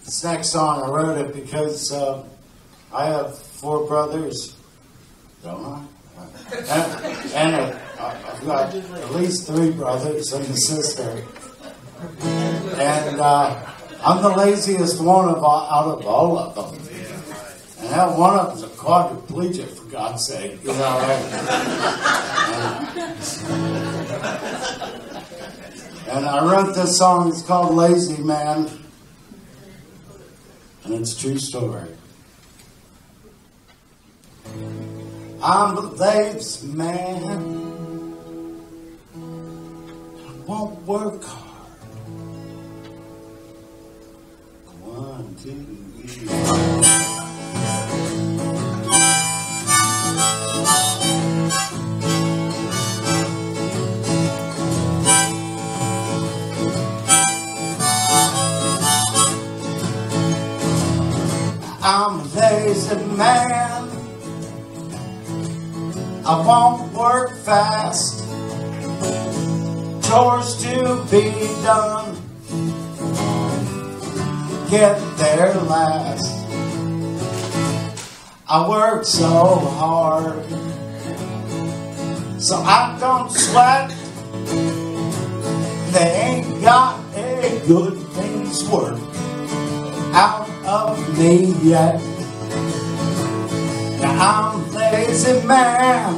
This next song, I wrote it because I have 4 brothers, don't I? And I've got at least 3 brothers and a sister. And I'm the laziest one out of all of them. And that one of them's a quadriplegic, for God's sake. You know, and I wrote this song, it's called Lazy Man. And it's a true story. I'm a lazy man. I won't work hard. 1, 2, 3. I'm a lazy man. I won't work fast. Chores to be done. Get there last. I work so hard, so I don't sweat. They ain't got a good thing's worth out of me yet. Now I'm a lazy man.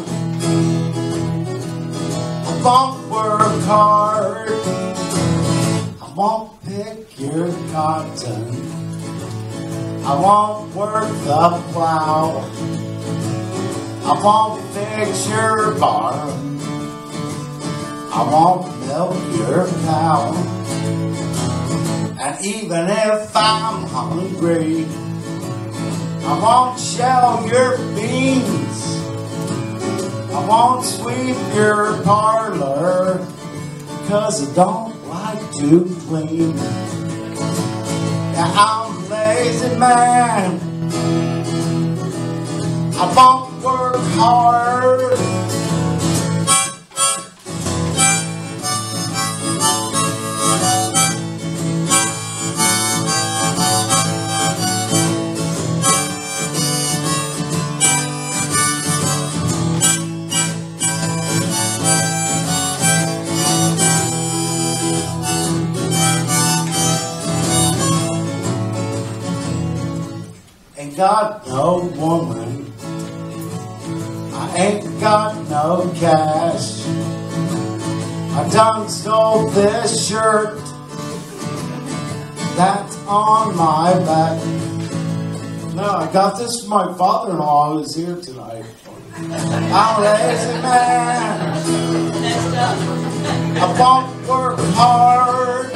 I won't work hard. I won't pick your cotton. I won't work the plow. I won't fix your barn. I won't milk your cow. And even if I'm hungry, I won't shell your beans. I won't sweep your parlor, 'cause I don't like to clean. Now I'm a lazy man. I won't work hard. Got no woman, I ain't got no cash. I done stole this shirt that's on my back. No, I got this from my father-in-law who's here tonight. I'm a lazy man. I won't work hard.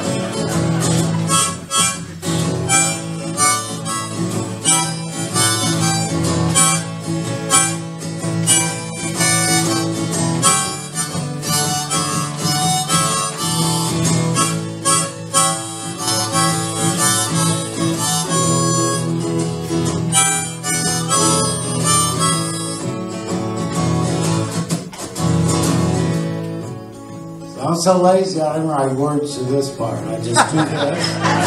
I'm so lazy, I don't write words to this part. I just do this.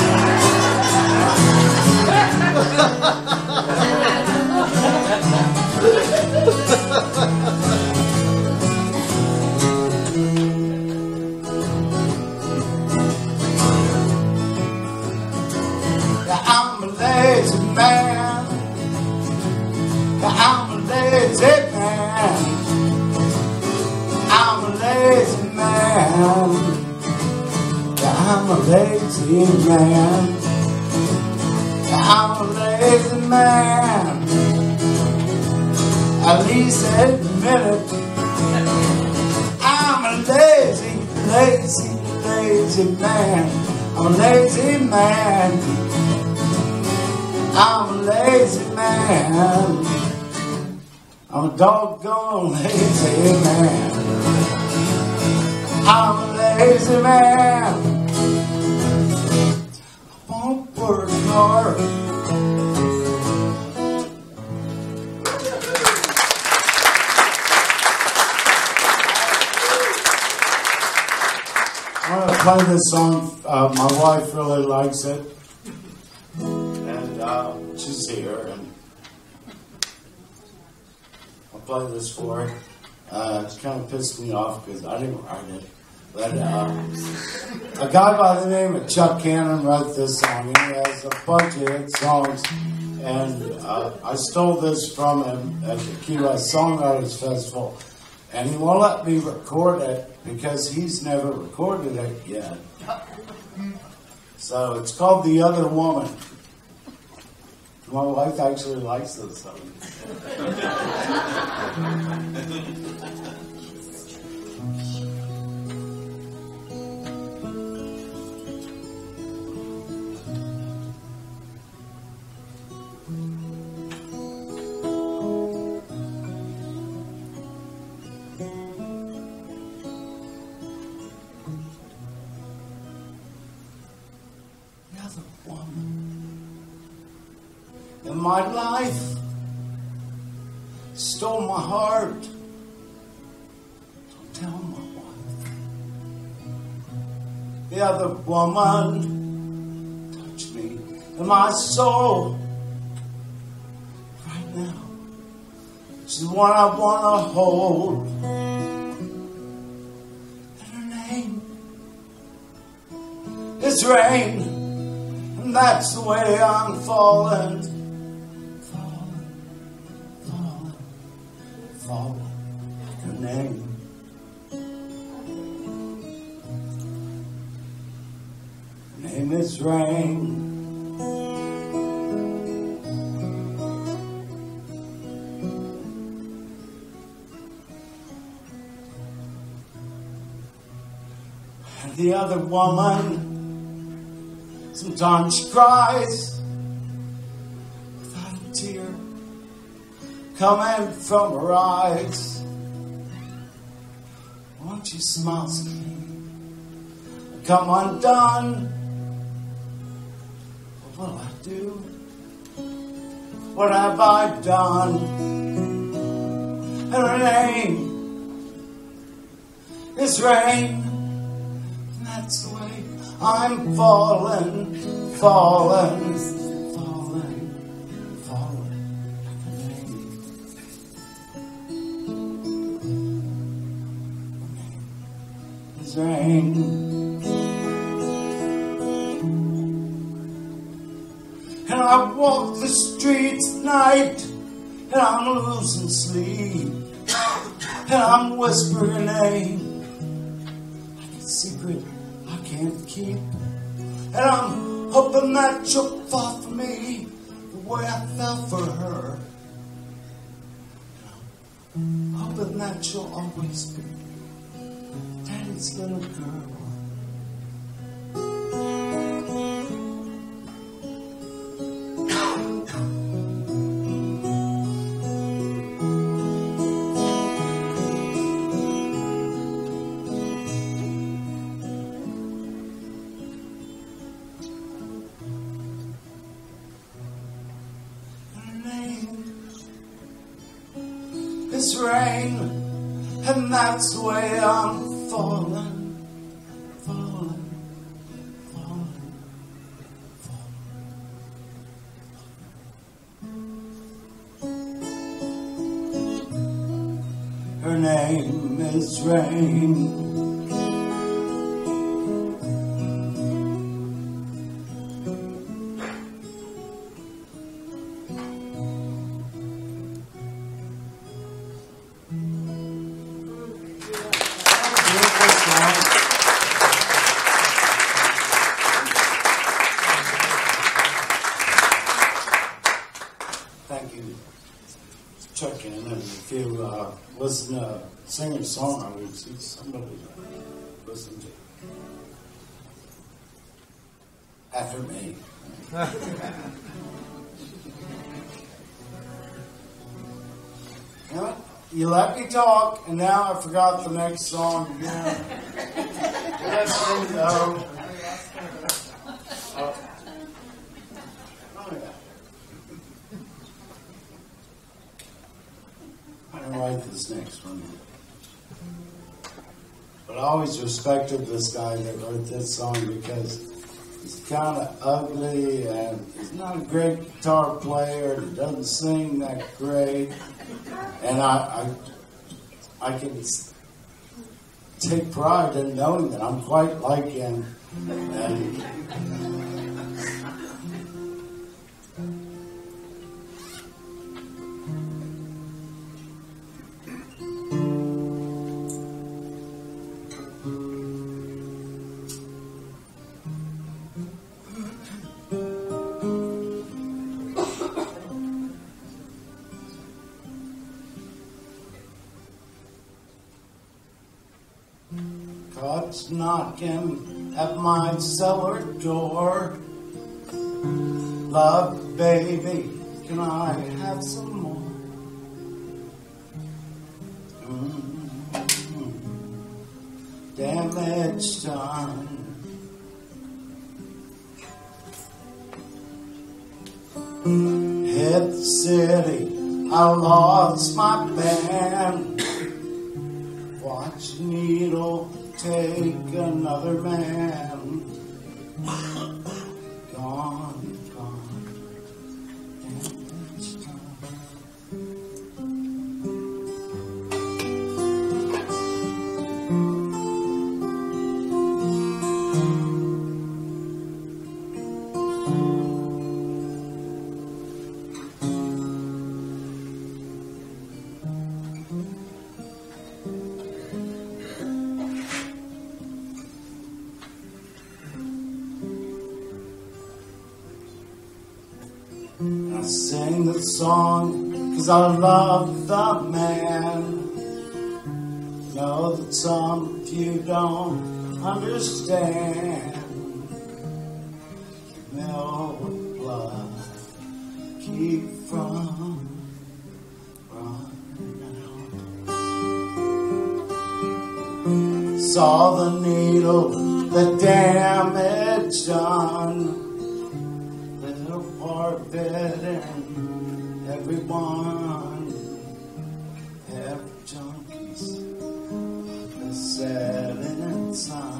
I'm a lazy man. I'm a lazy man. I'm a lazy man. I'm a lazy man. I'm a lazy man. At least admit it. I'm a lazy, lazy, lazy man. I'm a lazy man. I'm a lazy man. I'm a doggone lazy man. I'm a lazy man. I won't work hard. I'm going to play this song. My wife really likes it. she's here, and I'll play this for her. It's kind of pissed me off because I didn't write it. But a guy by the name of Chuck Cannon wrote this song. He has a bunch of hit songs, and I stole this from him at the Key West Songwriters Festival. And he won't let me record it because he's never recorded it yet. So it's called The Other Woman. My wife actually likes this song. In my life, stole my heart. Don't tell my wife. The other woman touched me in my soul. Right now, she's the one I want to hold. And her name is Rain. And that's the way I'm falling. Her name. Her name is Rain. And the other woman, sometimes she cries without a tear coming from her eyes. Won't you smile at me? Come undone. What will I do? What have I done? And her name is Rain. And that's the way I'm falling, falling, falling, falling. Rain. And I walk the streets at night, and I'm losing sleep, and I'm whispering her name like a secret I can't keep. And I'm hoping that you'll fall for me the way I fell for her. And I'm hoping that you'll always be Daddy's little girl. Her name is Rain, and that's the way I'm falling, falling, falling, falling. Her name is Rain. Thank you. Check in, and if you listen to singer-songwriters, it's somebody to listen to. After me. You let me talk, and now I forgot the next song again. Yes, no. I didn't write this next one. But I always respected this guy that wrote this song because he's kind of ugly, and he's not a great guitar player. He doesn't sing that great, and I can take pride in knowing that I'm quite like him. And God's knocking at my cellar door. Love, baby, can I have some more? Damage done. Hit the city, I lost my band. Watch needle take another man. Gone, gone. I sing the song 'cause I love the man. Know that some of you don't understand. Milk blood, keep from running out. Saw the needle, the damage done. Bed and everyone have junkies the setting sun.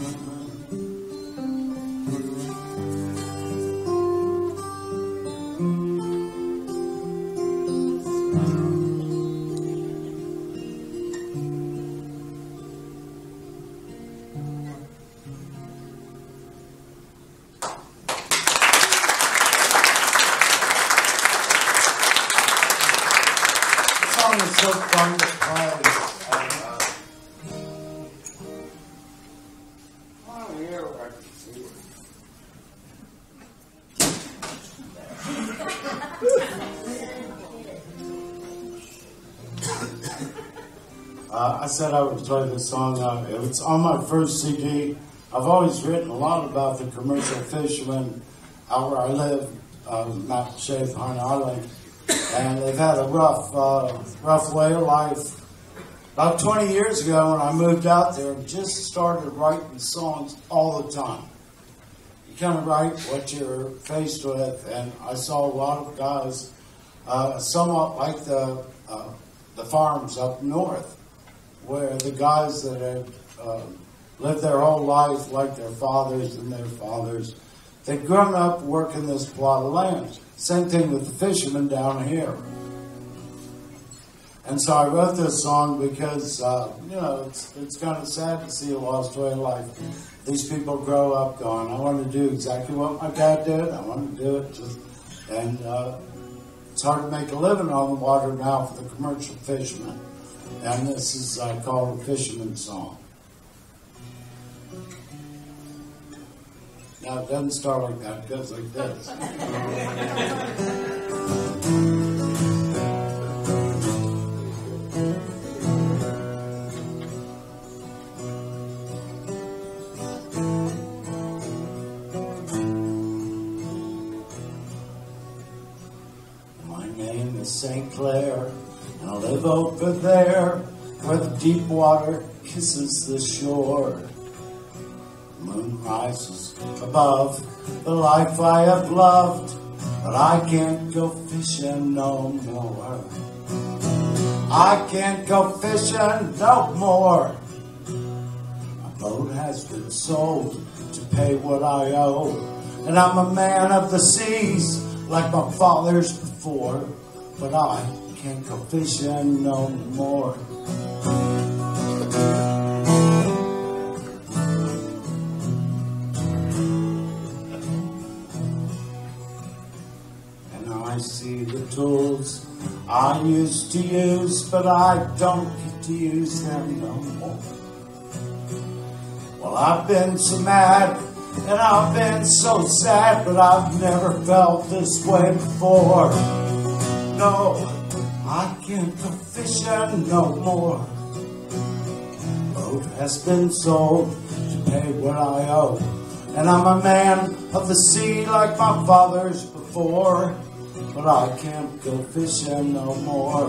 It's so fun to play. I said I would play this song. It's on my first CD. I've always written a lot about the commercial fishermen out where I live, Mount Shave, Hearn Island. And they've had a rough way of life. About 20 years ago when I moved out there, I just started writing songs all the time. You kind of write what you're faced with, and I saw a lot of guys, somewhat like the farms up north, where the guys that had lived their whole life like their fathers and their fathers, they'd grown up working this plot of land. Same thing with the fishermen down here. And so I wrote this song because, it's kind of sad to see a lost way of life. These people grow up going, I want to do exactly what my dad did. I want to do it. And it's hard to make a living on the water now for the commercial fishermen. And this is called a fisherman song. Now, it doesn't start like that. It goes like this. My name is St. Clair, and I live over there where the deep water kisses the shore. Moon rises above the life I have loved, but I can't go fishing no more. I can't go fishing no more. My boat has been sold to pay what I owe. And I'm a man of the seas, like my fathers before, but I can't go fishing no more. And I see the tools I used to use, but I don't get to use them no more. Well, I've been so mad and I've been so sad, but I've never felt this way before. No, I can't go fishing no more. Boat has been sold to pay what I owe, and I'm a man of the sea like my fathers before, but I can't go fishing no more.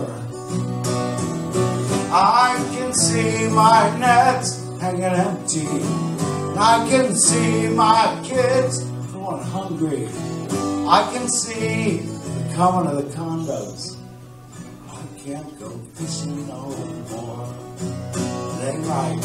I can see my nets hanging empty. I can see my kids going hungry. I can see the coming of the condos. I can't go fishing no more. It ain't right.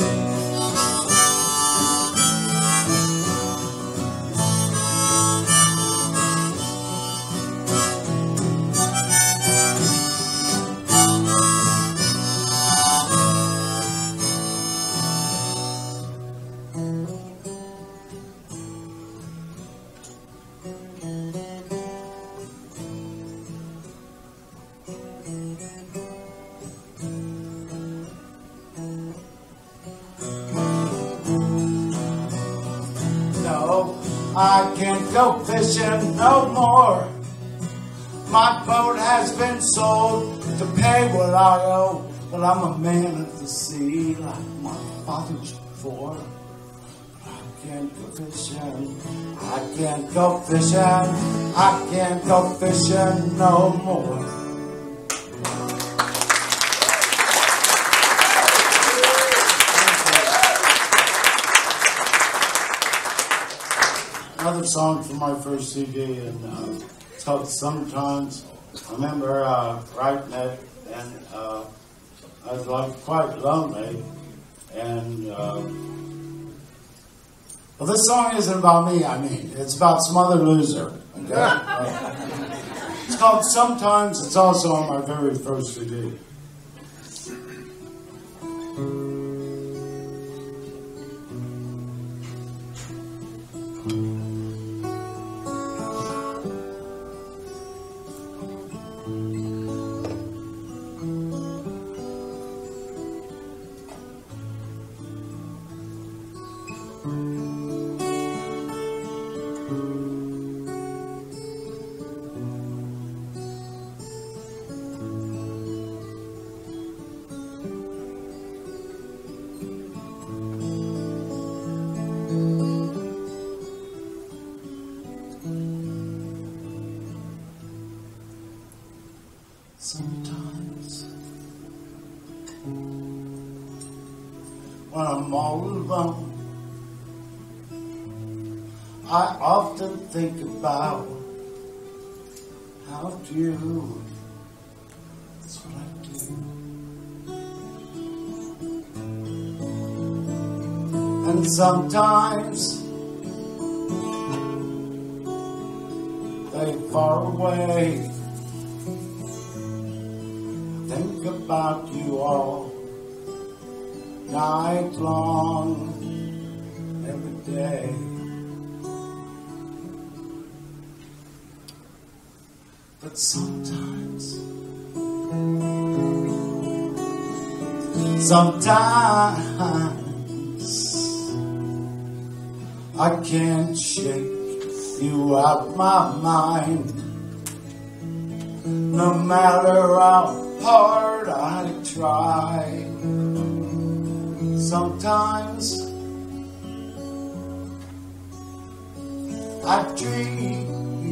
I can't go fishing no more. My boat has been sold to pay what I owe, but I'm a man of the sea like my fathers before. I can't go fishing. I can't go fishing. I can't go fishing no more. Another song from my first CD, and it's called Sometimes. I remember writing it, and I was like quite lonely. And well, this song isn't about me. I mean, it's about some other loser. Okay? It's called Sometimes. It's also on my very first CD. Sometimes, when I'm all alone, I often think about how to do. That's what I do. And sometimes they far away. Think about you all night long, every day. But sometimes I can't shake you out my mind, no matter how hard I try. Sometimes I dream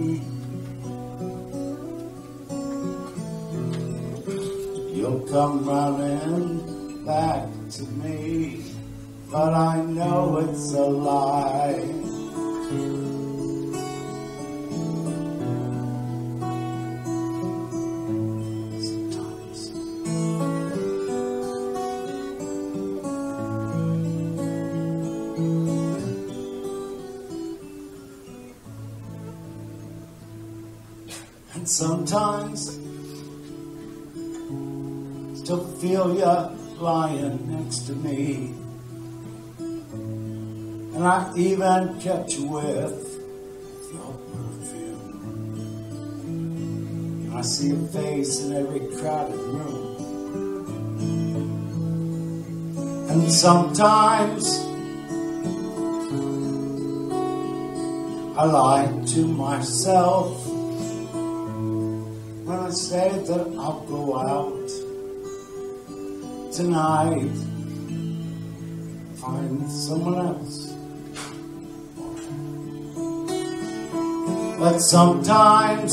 you'll come running back to me, but I know it's a lie. sometimes still feel ya lying next to me. And I even kept you with your perfume. And I see your face in every crowded room. And sometimes I lie to myself when I say that I'll go out tonight, find someone else. But sometimes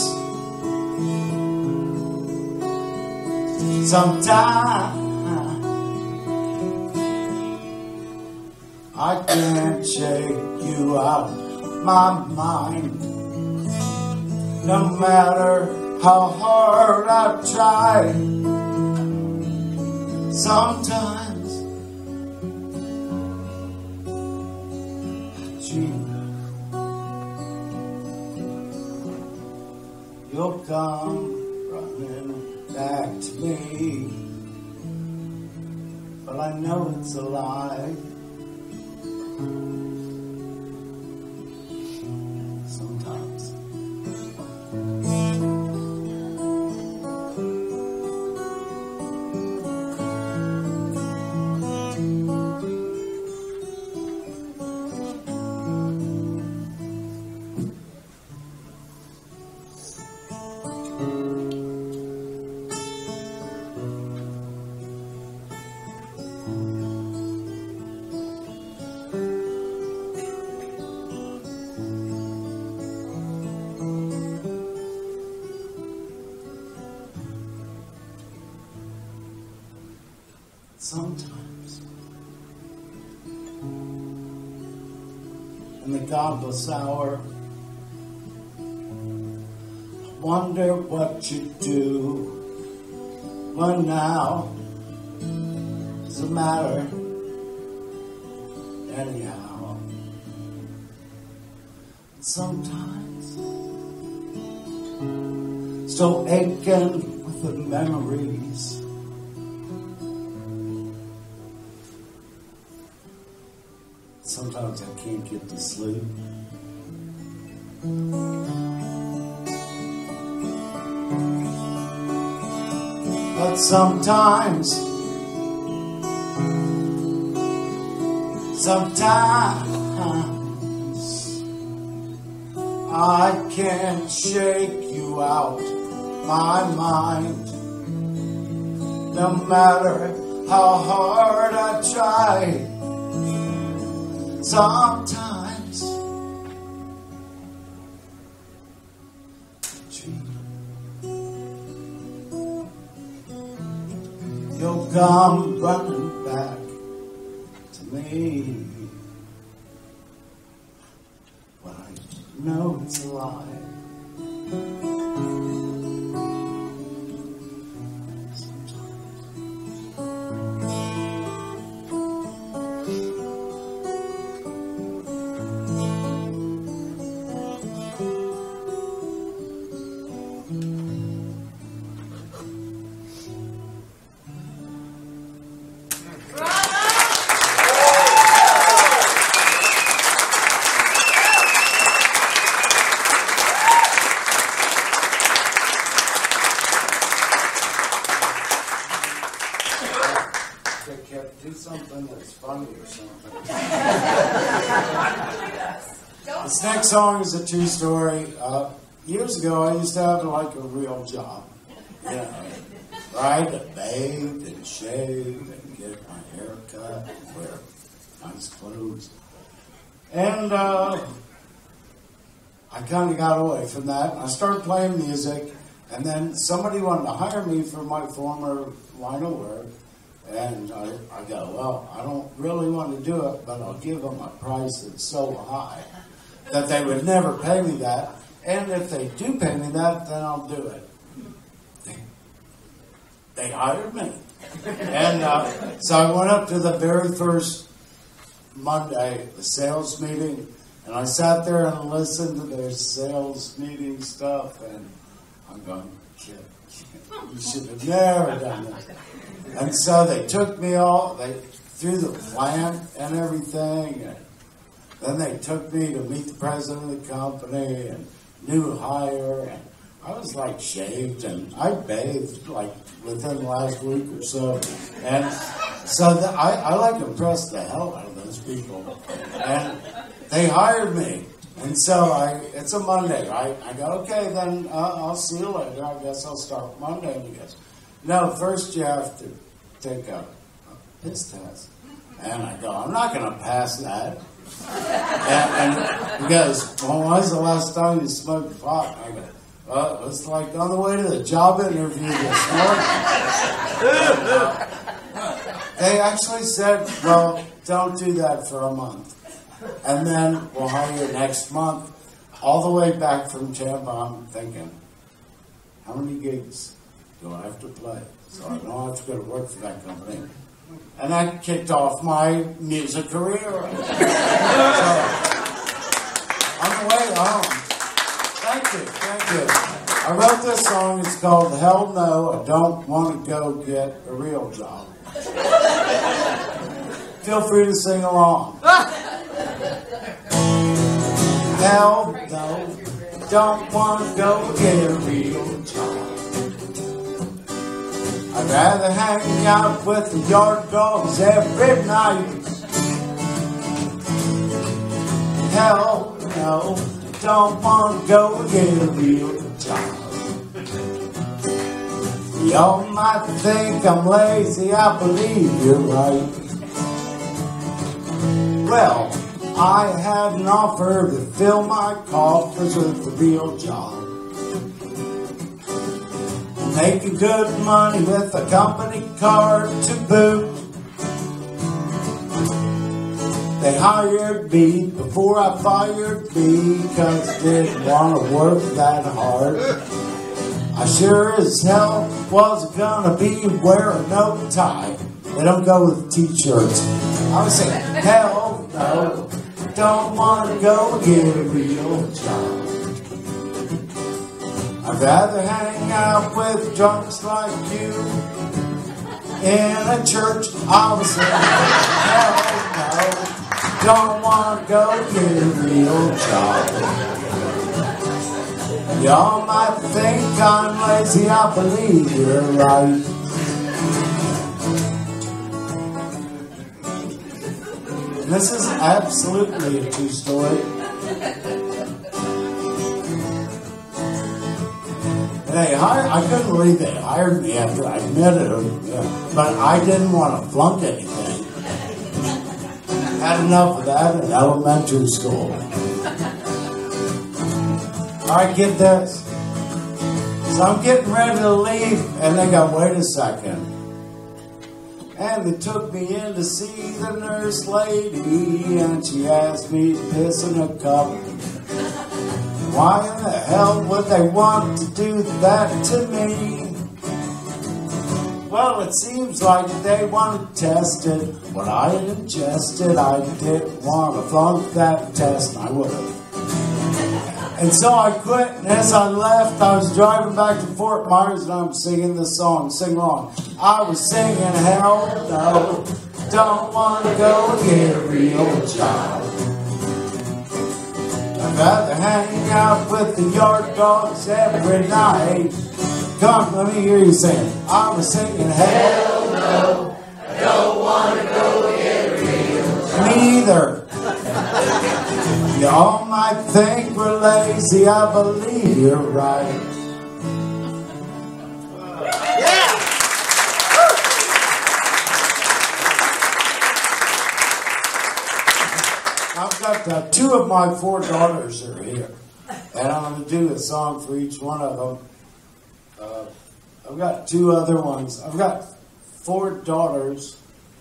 I can't shake you out my mind. No matter how hard I try, sometimes I dream you'll come running back to me, but I know it's a lie. Sometimes. Sometimes, in the godless hour, I wonder what you do. But now, doesn't matter anyhow. Sometimes, still aching with the memories. Sometimes I can't get to sleep. But sometimes I can't shake you out my mind. No matter how hard I try. Sometimes you'll come running back to me, but I know it's a lie. Do something that's funny or something. This next song is a true story. Years ago, I used to have like a real job. You know, right? To bathe and shave and get my hair cut and wear nice clothes. And I kind of got away from that. I started playing music, and then somebody wanted to hire me for my former line of work. And I go, well, I don't really want to do it, but I'll give them a price that's so high that they would never pay me that. And if they do pay me that, then I'll do it. They hired me. And so I went up to the very first Monday, the sales meeting, and I sat there and listened to their sales meeting stuff, and I I'm going, shit, you should have never done this. And so they took me through the plant and everything, and then they took me to meet the president of the company and new hire, and I was like shaved, and I bathed like within the last week or so, and so I like impressed the hell out of those people, and they hired me, and so it's a Monday, right? I go, okay, then I'll see you later. I guess I'll start Monday. And he goes, no, first you have to take a piss test, and I go, I'm not going to pass that. And he goes, well, when's the last time you smoked pot? I go, it was like on the way to the job interview this morning. They actually said, well, don't do that for a month. And then we'll hire you next month. All the way back from Tampa, I'm thinking, how many gigs do I have to play? So I don't have to go to work for that company. And that kicked off my music career. So, on the way home, thank you. I wrote this song, it's called Hell No, I Don't Want to Go Get a Real Job. Feel free to sing along. Hell no, don't want to go get a real job. I'd rather hang out with the yard dogs every night. Hell no, don't want to go get a real job. Y'all might think I'm lazy, I believe you're right. Well, I had an offer to fill my coffers with a real job. Making good money with a company car to boot. They hired me before I fired me, cause I didn't want to work that hard. I sure as hell wasn't gonna be wearing no tie. They don't go with t-shirts. I was saying, hell no, don't want to go get a real job. I'd rather hang out with drunks like you in a church. I was saying, hell no, don't want to go get a real job. Y'all might think I'm lazy, I believe you're right. And this is absolutely a true story. I couldn't believe they hired me after I admitted it, but I didn't want to flunk anything. Had enough of that in elementary school. All right, get this. So I'm getting ready to leave, and they go, wait a second. And they took me in to see the nurse lady, and she asked me to piss in a cup. Why in the hell would they want to do that to me? Well, it seems like they want to test it. What I had ingested, I didn't want to flunk that test, and I would have. And so I quit, and as I left, I was driving back to Fort Myers, and I'm singing this song, sing along. I was singing, hell no, don't want to go get a real job. I'd rather hang out with the yard dogs every night. Come on, let me hear you sing. I was singing, hell no, I don't want to go get a real job. Me either. Y'all might think we're lazy, I believe you're right. Yeah! I've got two of my 4 daughters are here, and I'm going to do a song for each one of them. I've got 2 other ones. I've got 4 daughters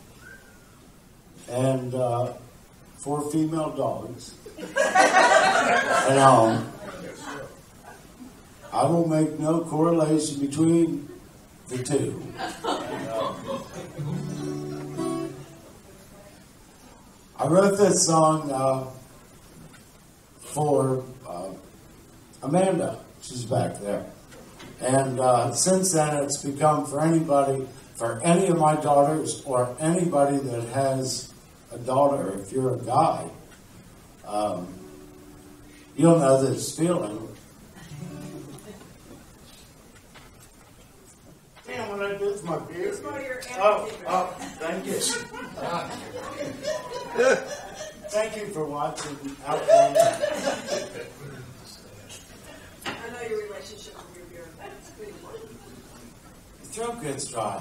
and 4 female dogs. And I will make no correlation between the 2. I wrote this song for Amanda. She's back there. And since then, it's become for anybody, for any of my daughters or anybody that has a daughter, if you're a guy, you'll know this feeling. Damn, what I do with my beard? It's part of your Thank you. Thank you for watching out there. I know your relationship with your beard. It's pretty important. The throat gets dry.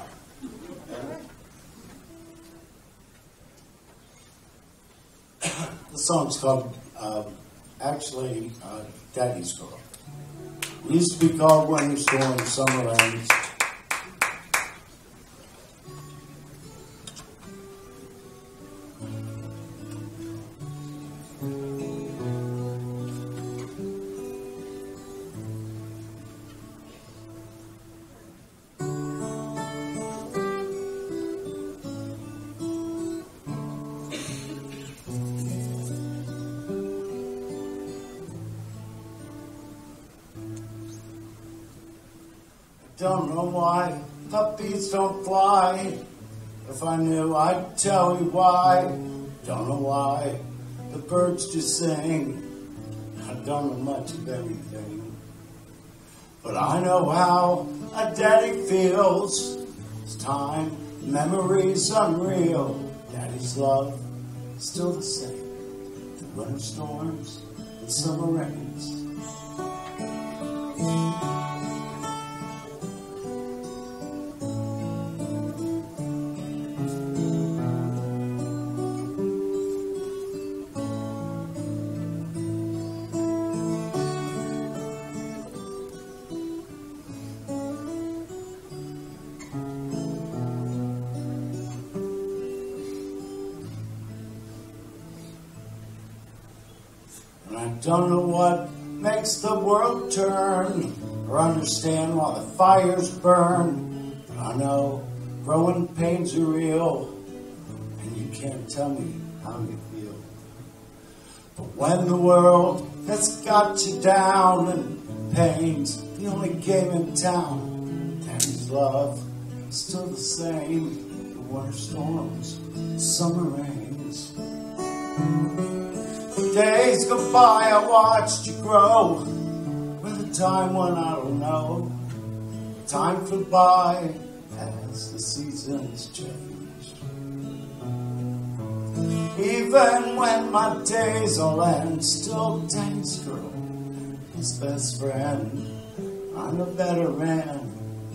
The song's called, Daddy's Girl. It used to be called Winter Storm, Summer Rains. Don't know why puppies don't fly. If I knew, I'd tell you why. Don't know why the birds just sing. I don't know much of everything, but I know how a daddy feels. It's time, memories unreal. Daddy's love still the same. The winter storms and summer rains. And I don't know what makes the world turn or understand why the fires burn. But I know growing pains are real, and you can't tell me how you feel. But when the world has got you down and pain's the only game in town, Daddy's love is still the same. The winter storms, summer rains. Days go by, I watched you grow. With a time when I don't know. Time flew by as the seasons changed. Even when my days all end, still Daddy's girl, his best friend. I'm a better man.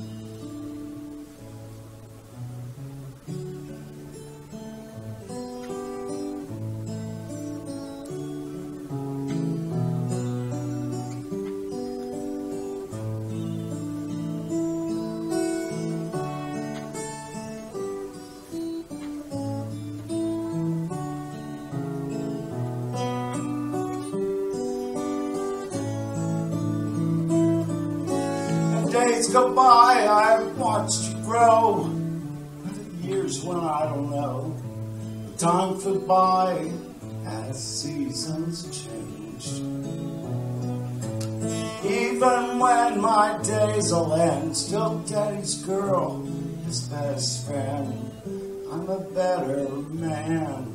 Days go by, I've watched you grow. Years when I don't know. The time flew by as seasons changed. Even when my days will end, still Daddy's girl, his best friend. I'm a better man.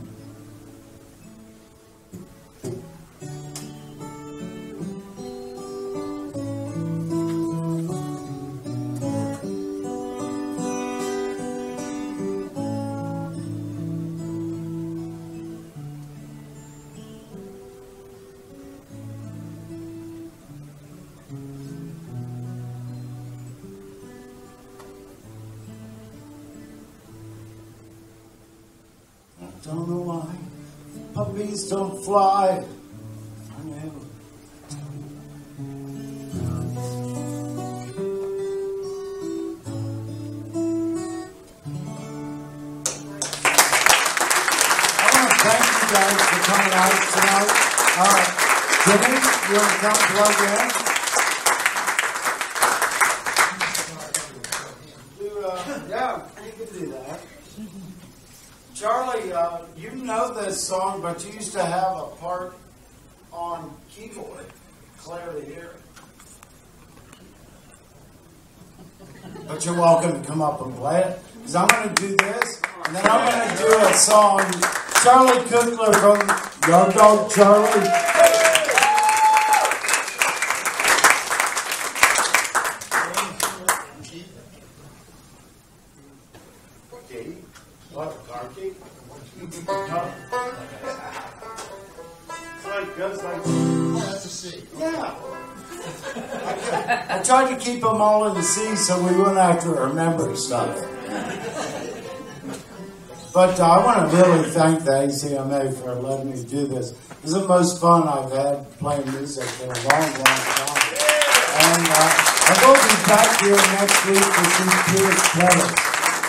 I don't know why puppies don't fly. I never. I want to thank you guys for coming out tonight. Jimmy, you want to come plug in? Yeah, you can do that. Charlie, you know this song, but you used to have a part on keyboard. Clearly here. but you're welcome to come up and play it. Because I'm going to do this, and then I'm going to do a song. Charlie Cookler from Yard Dog Charlie. What? Car key? No. It's like, goes like. Oh, that's a C. Yeah. I tried to keep them all in the C so we wouldn't have to remember stuff. But I want to really thank the ACMA for letting me do this. This is the most fun I've had playing music in a long, long time. And I will be back here next week to see Pierce Pettis.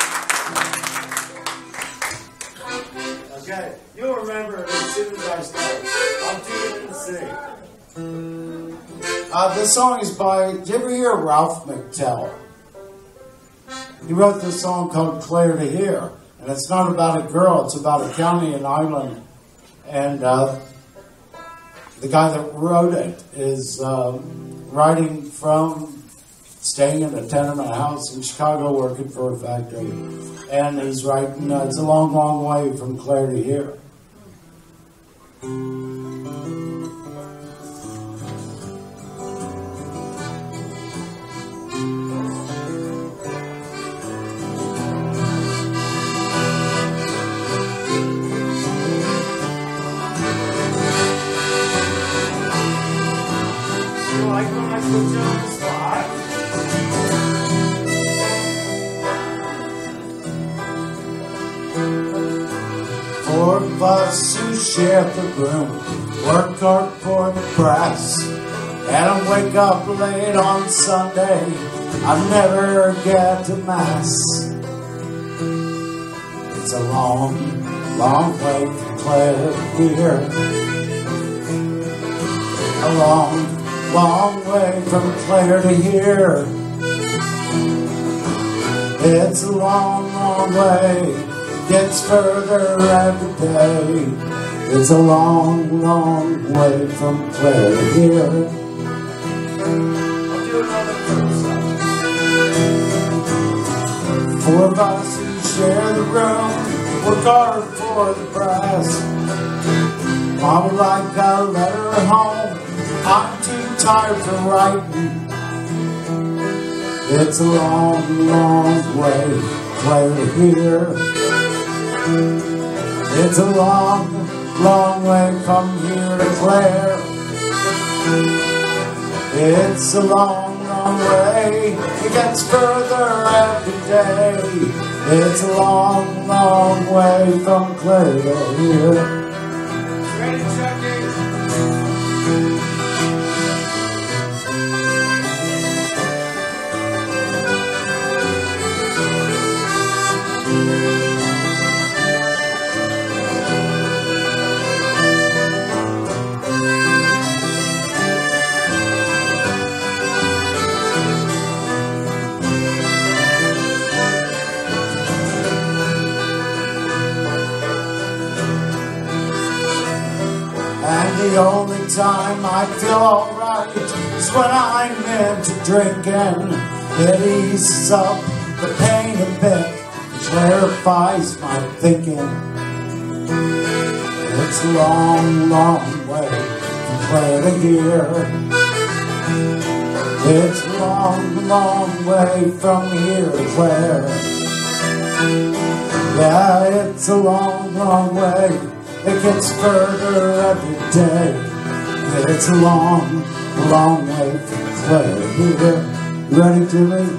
Okay, you'll remember as soon as I start. I'll do it and sing. This song is by, did you ever hear Ralph McTell? He wrote this song called Claire to Hear. And it's not about a girl, it's about a county in Ireland. And the guy that wrote it is writing from staying in a tenement house in Chicago working for a factory. And he's writing, it's a long, long way from Claire to Here. Four of us who share the room, work hard for the price, and I wake up late on Sunday. I never get to Mass. It's a long, long way from Claire here. A long, long way from Claire to here. It's a long, long way. Gets further every day. It's a long, long way from Claire to here. I'll do another verse. Four of us who share the room, work hard for the price. Mom would like a letter at home. I'm too tired for writing. It's a long, long way, Claire to here. It's a long, long way from here to Claire. It's a long, long way. It gets further every day. It's a long, long way from Claire to here. Ready, Chucky? The only time I feel alright is when I'm into drinking. It eases up the pain a bit, clarifies my thinking. It's a long, long way from Claire to here. It's a long, long way from here to Claire. Yeah, it's a long, long way. It gets further every day. It's a long, long way from Claire to here. You ready, Jimmy?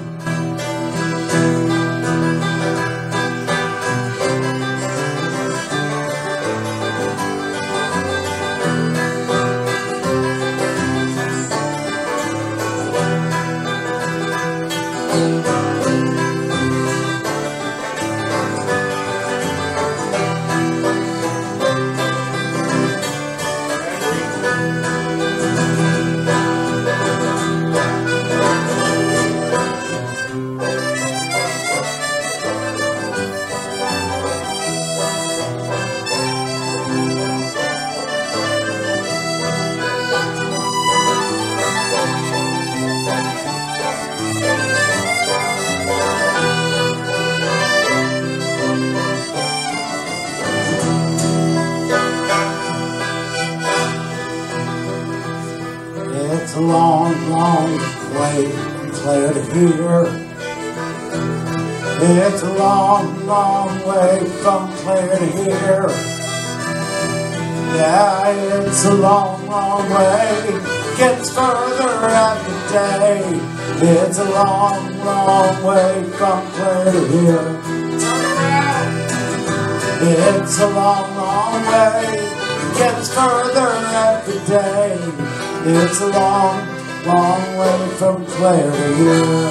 a long, long way from Clare to here. It's a long, long way from Clare to here. Yeah, it's a long, long way. Gets further every day. It's a long, long way from Clare to here. It's a long, long way. Gets further every day. It's a long, long way from Clare to here.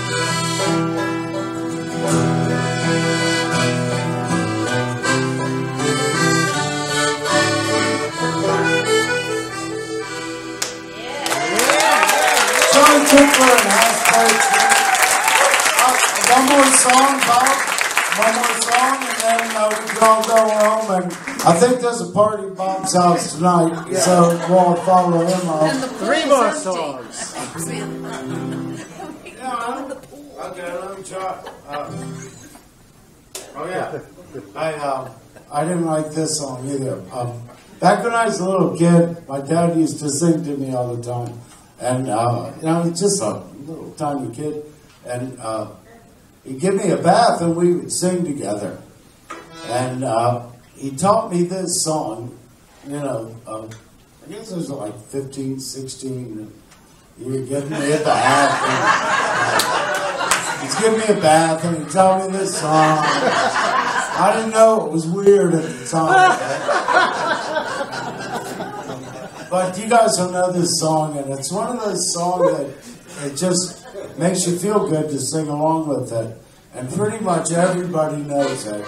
John Tickler and Hashtag. One more song, Bob. One more song, and then we can all go home. And I think there's a party at Bob's house tonight, so we'll follow him up. 3 more songs. Okay, let me try. I didn't write this song either. Back when I was a little kid, my dad used to sing to me all the time. And, he's just a little tiny kid. And he'd give me a bath and we would sing together. And he taught me this song, I guess I was like 15, 16. He would give me a bath. He'd give me a bath and he taught me this song. I didn't know it was weird at the time. But you guys will know this song, and it's one of those songs that it just makes you feel good to sing along with it. And pretty much everybody knows it.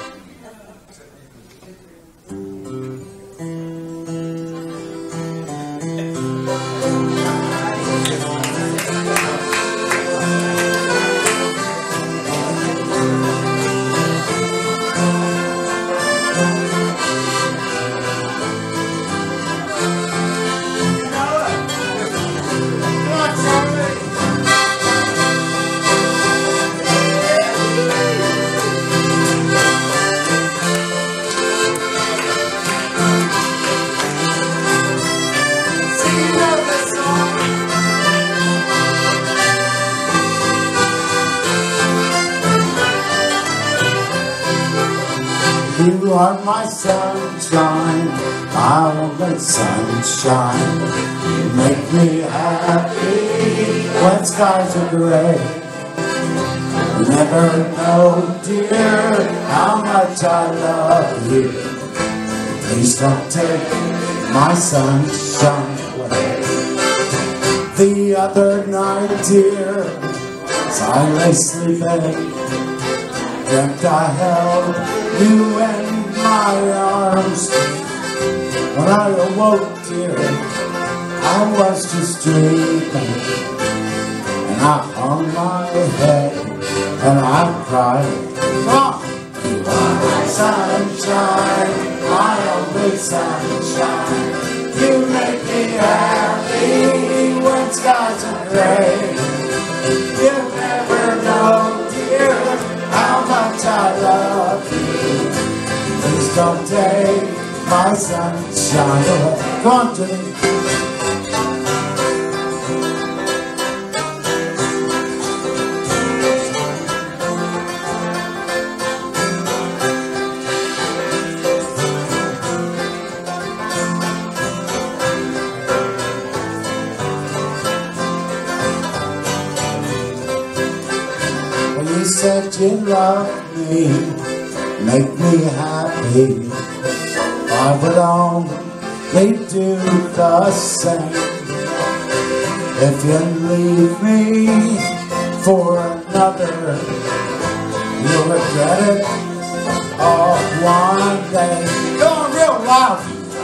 You are my sunshine, my only sunshine. You make me happy when skies are gray. You never know, dear, how much I love you. Please don't take my sunshine away. The other night, dear, as I lay sleeping, dreamt I held you in my arms. When I awoke, dear, I was just dreaming. And I hung my head and I cried. Oh, you are my sunshine, my only sunshine. You make me happy when skies are gray. You never know, dear, how much I love you. Please don't take my sunshine away. Come on, Jimmy. You said you loved me, make me happy. I would only do the same. If you leave me for another, you'll regret it all one day. Go on real loud.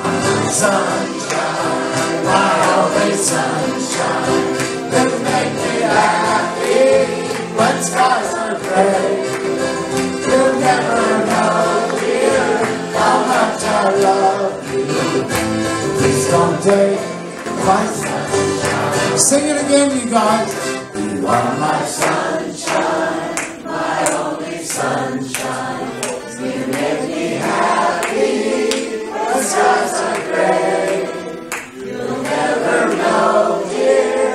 Sunshine, my only sunshine. You make me happy when skies are gray. You never know, dear, how much I love you. Please don't take my sunshine. Sing it again, you guys. You are my sunshine, my only sunshine. You make me happy when skies are gray. You'll never know, dear,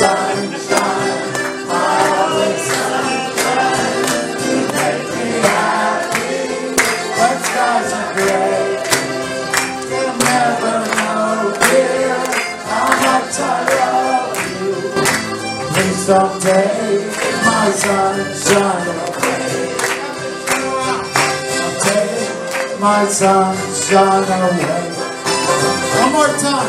sunshine, my only sunshine. You make me happy when skies are gray. You'll never know, dear, how much I love you. Please don't take my sunshine away. Don't take my sunshine away. One more time.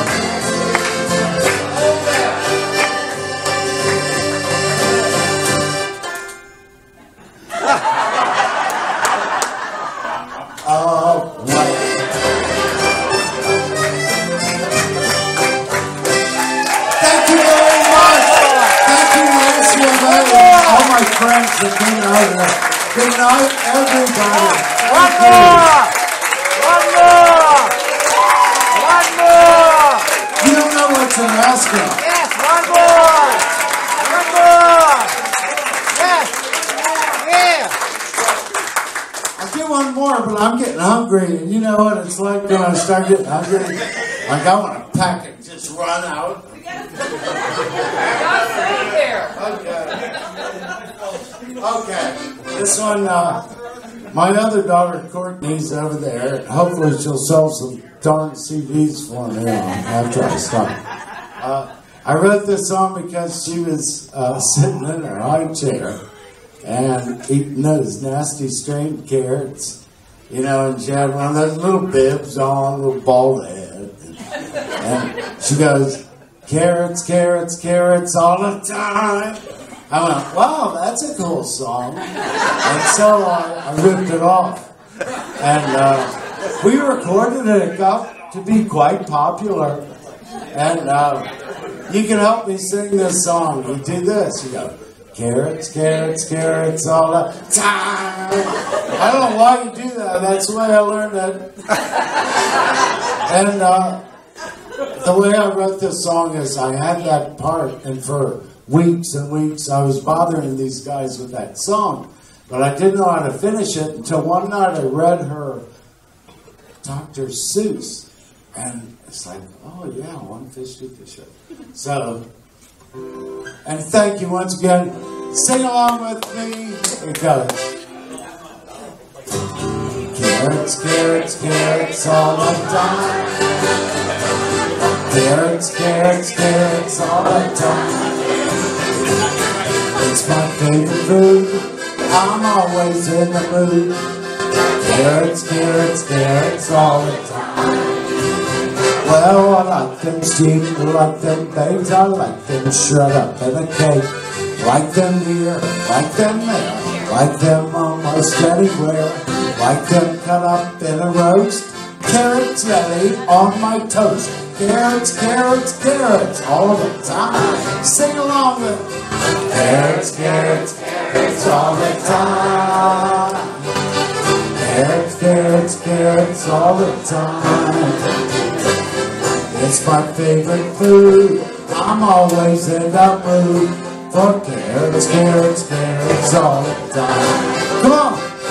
Friends that came out here. Good night, everybody. One more! One more! One more! You don't know what you're asking. Yes, one more! One more! Yes! Yeah! I'll get one more, but I'm getting hungry. And you know what it's like when I start getting hungry? Like I want to pack and just run out. Okay, this one, my other daughter Courtney's over there. Hopefully she'll sell some darn CDs for me after I stop. I wrote this song because she was sitting in her high chair and eating those nasty strained carrots, you know, and she had one of those little bibs on, little bald head. And she goes, carrots, carrots, carrots all the time. I went, wow, that's a cool song. And so I ripped it off. And we recorded it. It got to be quite popular. And you can help me sing this song. You do this. You go, carrots, carrots, carrots all the time. I don't know why you do that. That's the way I learned it. And the way I wrote this song is I had that part, and for weeks and weeks I was bothering these guys with that song, but I didn't know how to finish it until one night I read her Dr. Seuss, and it's like, oh yeah, one fish, two fish. So, and thank you once again. Sing along with me. It goes. Carrots, carrots, carrots all the time. Carrots, carrots, carrots all the time. It's my favorite food. I'm always in the mood. Carrots, carrots, carrots all the time. Well, I like them steamed, I like them baked, I like them shred up in a cake. Like them here, like them there, like them almost anywhere. Like them cut up in a roast. Carrot jelly on my toast. Carrots, carrots, carrots all the time. Sing along with me. Carrots, carrots, carrots all the time. Carrots, carrots, carrots all the time. It's my favorite food. I'm always in the mood for carrots, carrots, carrots all the time. Come on.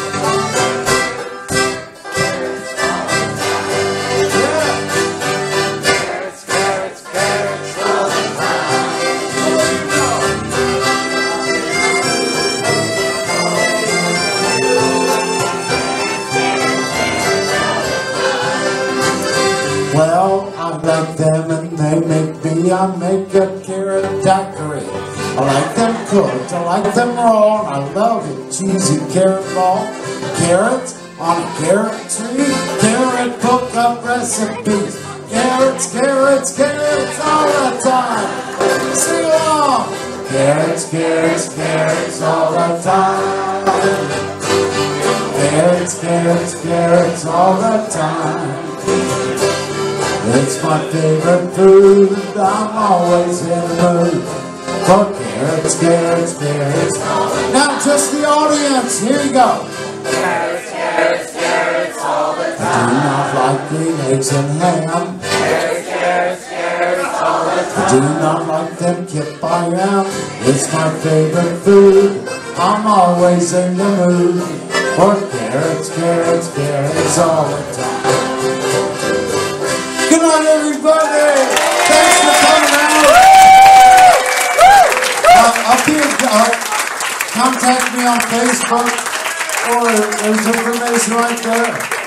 Well, I like them and they make me, I make a carrot daiquiri. I like them cooked, I like them raw, and I love a cheesy carrot ball. Carrots on a carrot tree, carrot cook up recipes. Carrots, carrots, carrots all the time. Sing along. Carrots, carrots, carrots all the time. Carrots, carrots, carrots all the time. It's my favorite food. I'm always in the mood for carrots, carrots, carrots. Now just the audience. Here you go. Carrots, carrots, carrots all the I do not like green eggs and ham. Carrots, carrots, carrots all the I do not like them kept by ham. It's my favorite food. I'm always in the mood for carrots, carrots, carrots all the time. Good night, everybody. Thanks for coming out. contact me on Facebook, or there's information right there.